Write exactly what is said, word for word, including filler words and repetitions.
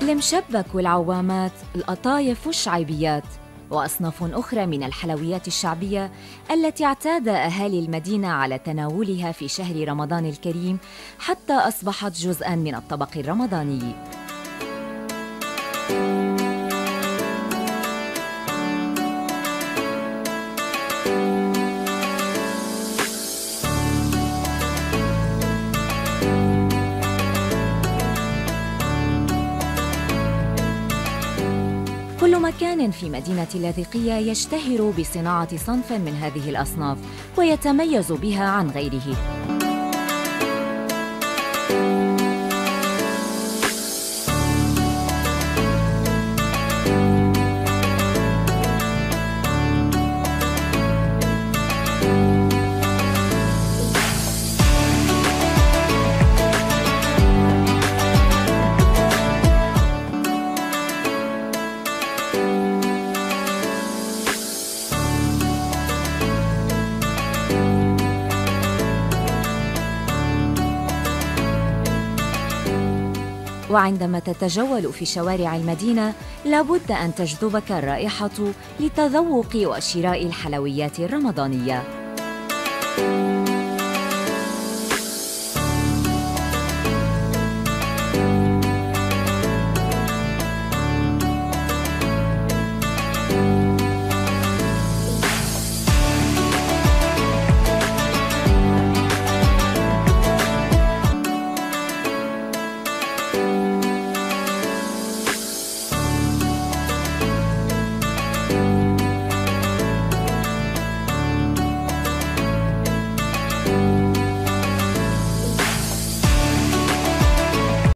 المشبك والعوامات، القطايف والشعيبيات، وأصناف أخرى من الحلويات الشعبية التي اعتاد أهالي المدينة على تناولها في شهر رمضان الكريم حتى أصبحت جزءاً من الطبق الرمضاني. كل مكان في مدينة اللاذقية يشتهر بصناعة صنف من هذه الأصناف ويتميز بها عن غيره. وعندما تتجول في شوارع المدينة لابد أن تجذبك الرائحة لتذوق وشراء الحلويات الرمضانية.